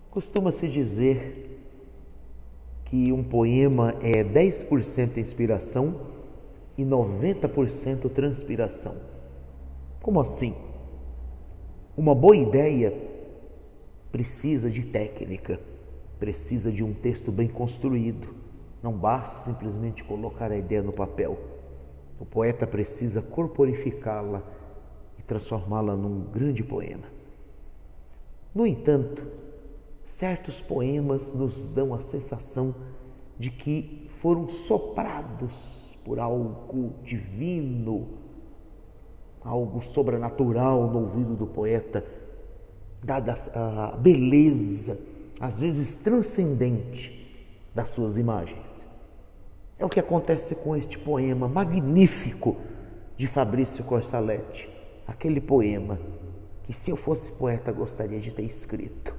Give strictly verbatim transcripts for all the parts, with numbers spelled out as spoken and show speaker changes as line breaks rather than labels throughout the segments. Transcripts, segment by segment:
Costuma-se dizer que um poema é dez por cento inspiração e noventa por cento transpiração. Como assim? Uma boa ideia precisa de técnica, precisa de um texto bem construído. Não basta simplesmente colocar a ideia no papel. O poeta precisa corporificá-la e transformá-la num grande poema. No entanto, certos poemas nos dão a sensação de que foram soprados por algo divino, algo sobrenatural no ouvido do poeta, dada a beleza, às vezes transcendente, das suas imagens. É o que acontece com este poema magnífico de Fabrício Corsaletti, aquele poema que, se eu fosse poeta, gostaria de ter escrito.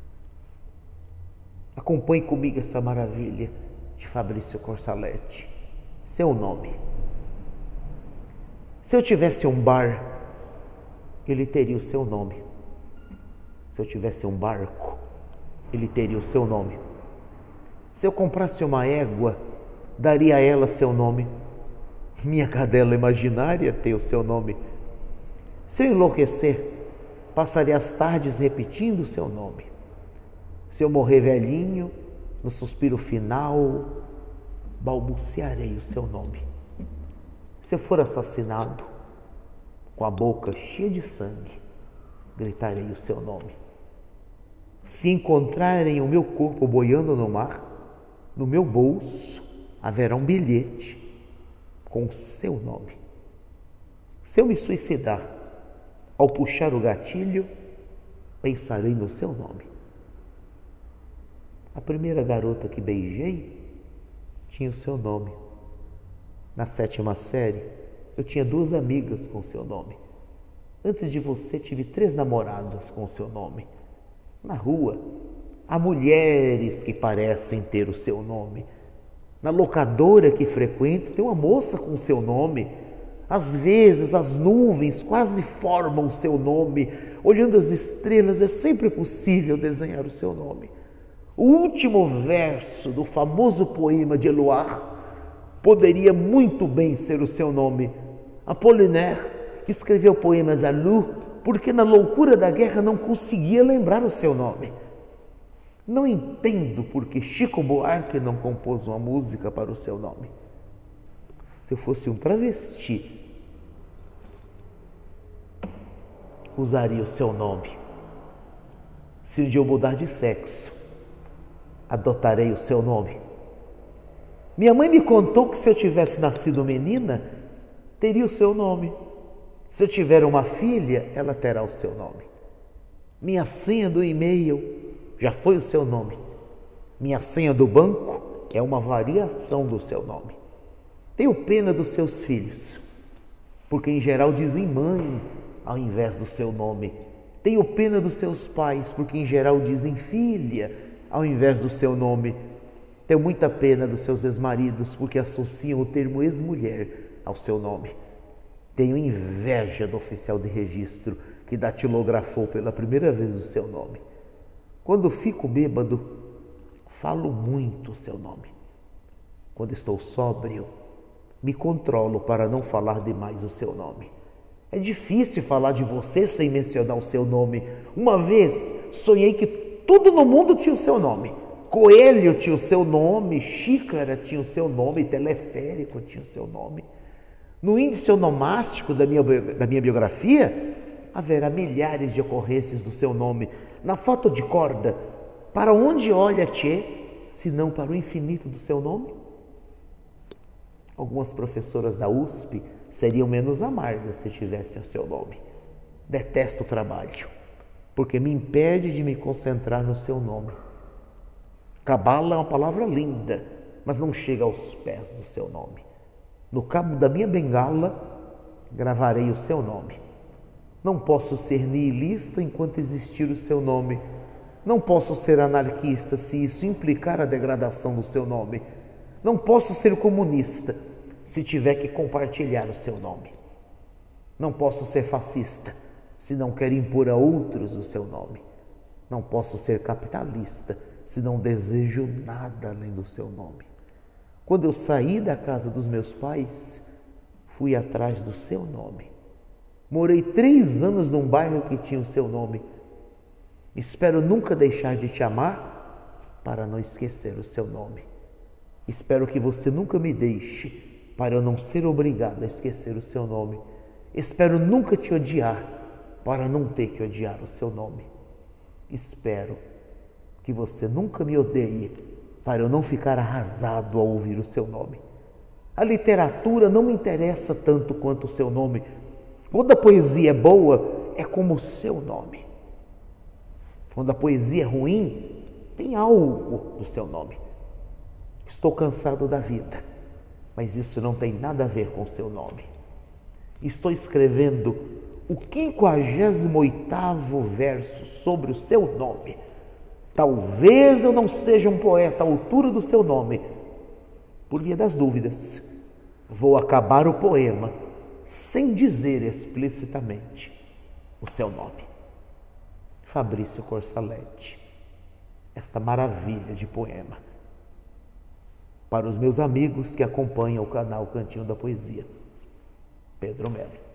Acompanhe comigo essa maravilha de Fabrício Corsaletti. Seu nome. Se eu tivesse um bar, ele teria o seu nome. Se eu tivesse um barco, ele teria o seu nome. Se eu comprasse uma égua, daria a ela seu nome. Minha cadela imaginária tem o seu nome. Se eu enlouquecer, passaria as tardes repetindo o seu nome. Se eu morrer velhinho, no suspiro final, balbuciarei o seu nome. Se eu for assassinado, com a boca cheia de sangue, gritarei o seu nome. Se encontrarem o meu corpo boiando no mar, no meu bolso haverá um bilhete com o seu nome. Se eu me suicidar, ao puxar o gatilho, pensarei no seu nome. A primeira garota que beijei tinha o seu nome. Na sétima série, eu tinha duas amigas com o seu nome. Antes de você, tive três namoradas com o seu nome. Na rua, há mulheres que parecem ter o seu nome. Na locadora que frequento, tem uma moça com o seu nome. Às vezes, as nuvens quase formam o seu nome. Olhando as estrelas, é sempre possível desenhar o seu nome. O último verso do famoso poema de Eluard poderia muito bem ser o seu nome. Apollinaire escreveu poemas a Lu porque na loucura da guerra não conseguia lembrar o seu nome. Não entendo por que Chico Buarque não compôs uma música para o seu nome. Se eu fosse um travesti, usaria o seu nome. Se um dia eu mudar de sexo, adotarei o seu nome. Minha mãe me contou que se eu tivesse nascido menina, teria o seu nome. Se eu tiver uma filha, ela terá o seu nome. Minha senha do e-mail já foi o seu nome. Minha senha do banco é uma variação do seu nome. Tenho pena dos seus filhos, porque em geral dizem mãe ao invés do seu nome. Tenho pena dos seus pais, porque em geral dizem filha ao invés do seu nome. Tenho muita pena dos seus ex-maridos, porque associam o termo ex-mulher ao seu nome. Tenho inveja do oficial de registro que datilografou pela primeira vez o seu nome. Quando fico bêbado, falo muito o seu nome. Quando estou sóbrio, me controlo para não falar demais o seu nome. É difícil falar de você sem mencionar o seu nome. Uma vez sonhei que tudo no mundo tinha o seu nome. Coelho tinha o seu nome, xícara tinha o seu nome, teleférico tinha o seu nome. No índice onomástico da minha, da minha biografia, haverá milhares de ocorrências do seu nome. Na foto de corda, para onde olha Tchê, se não para o infinito do seu nome? Algumas professoras da U S P seriam menos amargas se tivessem o seu nome. Detesto o trabalho, porque me impede de me concentrar no seu nome. Cabala é uma palavra linda, mas não chega aos pés do seu nome. No cabo da minha bengala, gravarei o seu nome. Não posso ser nihilista enquanto existir o seu nome. Não posso ser anarquista se isso implicar a degradação do seu nome. Não posso ser comunista se tiver que compartilhar o seu nome. Não posso ser fascista se não quer impor a outros o seu nome. Não posso ser capitalista se não desejo nada além do seu nome. Quando eu saí da casa dos meus pais, fui atrás do seu nome. Morei três anos num bairro que tinha o seu nome. Espero nunca deixar de te amar para não esquecer o seu nome. Espero que você nunca me deixe para eu não ser obrigado a esquecer o seu nome. Espero nunca te odiar para não ter que odiar o seu nome. Espero que você nunca me odeie para eu não ficar arrasado ao ouvir o seu nome. A literatura não me interessa tanto quanto o seu nome. Quando a poesia é boa, é como o seu nome. Quando a poesia é ruim, tem algo do seu nome. Estou cansado da vida, mas isso não tem nada a ver com o seu nome. Estou escrevendo o quinquagésimo oitavo verso sobre o seu nome. Talvez eu não seja um poeta à altura do seu nome. Por via das dúvidas, vou acabar o poema sem dizer explicitamente o seu nome. Fabrício Corsaletti, esta maravilha de poema. Para os meus amigos que acompanham o canal Cantinho da Poesia, Pedro Melo.